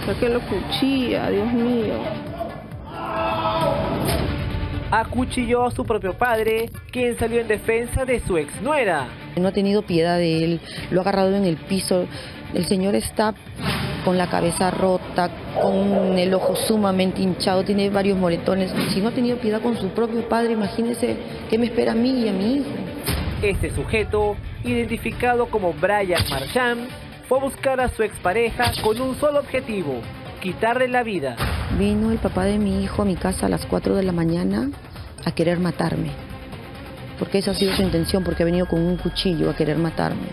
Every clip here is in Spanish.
¿Por qué lo cuchilla? Dios mío. Acuchilló a su propio padre, quien salió en defensa de su exnuera. No ha tenido piedad de él, lo ha agarrado en el piso. El señor está con la cabeza rota, con el ojo sumamente hinchado, tiene varios moretones. Si no ha tenido piedad con su propio padre, imagínese qué me espera a mí y a mi hijo. Este sujeto, identificado como Brian Marchand, fue a buscar a su expareja con un solo objetivo: quitarle la vida. Vino el papá de mi hijo a mi casa a las 4 de la mañana a querer matarme. Porque esa ha sido su intención, porque ha venido con un cuchillo a querer matarme.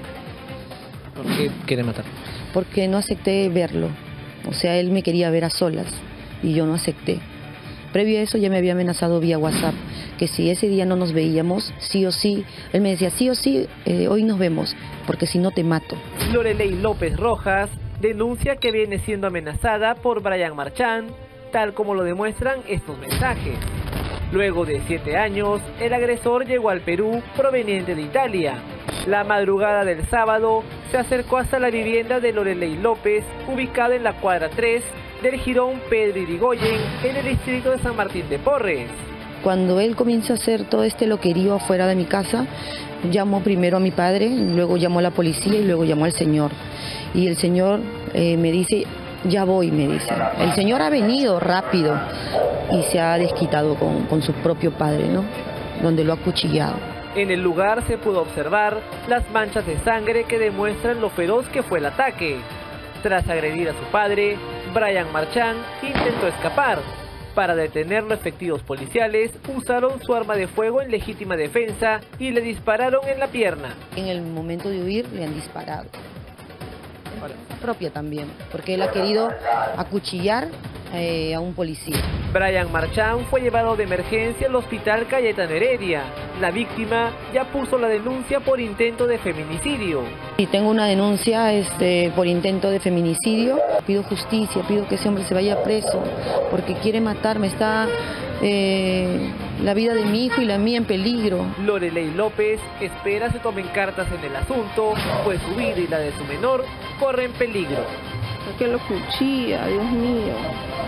¿Por qué quiere matar? Porque no acepté verlo. O sea, él me quería ver a solas y yo no acepté. Previo a eso ya me había amenazado vía WhatsApp que si ese día no nos veíamos, sí o sí, él me decía sí o sí, hoy nos vemos, porque si no te mato. Lorelei López Rojas denuncia que viene siendo amenazada por Brian Marchand, tal como lo demuestran estos mensajes. Luego de 7 años, el agresor llegó al Perú proveniente de Italia. La madrugada del sábado se acercó hasta la vivienda de Lorelei López, ubicada en la cuadra 3 del jirón Pedro Irigoyen, en el distrito de San Martín de Porres. Cuando él comienza a hacer todo este loquerío afuera de mi casa, llamó primero a mi padre, luego llamó a la policía y luego llamó al señor. Y el señor me dice, ya voy, me dice. El señor ha venido rápido y se ha desquitado con su propio padre, ¿no? Donde lo ha acuchillado. En el lugar se pudo observar las manchas de sangre que demuestran lo feroz que fue el ataque. Tras agredir a su padre, Brian Marchand intentó escapar. Para detenerlo, efectivos policiales usaron su arma de fuego en legítima defensa y le dispararon en la pierna. En el momento de huir le han disparado. Propia también, porque él ha querido acuchillar a un policía. Brian Marchand fue llevado de emergencia al hospital Cayetano Heredia. La víctima ya puso la denuncia por intento de feminicidio. Y tengo una denuncia por intento de feminicidio. Pido justicia, pido que ese hombre se vaya preso, porque quiere matarme. Está la vida de mi hijo y la mía en peligro. Lorelei López espera se tomen cartas en el asunto, pues su vida y la de su menor corren peligro. ¿Por qué lo cuchilla? Dios mío.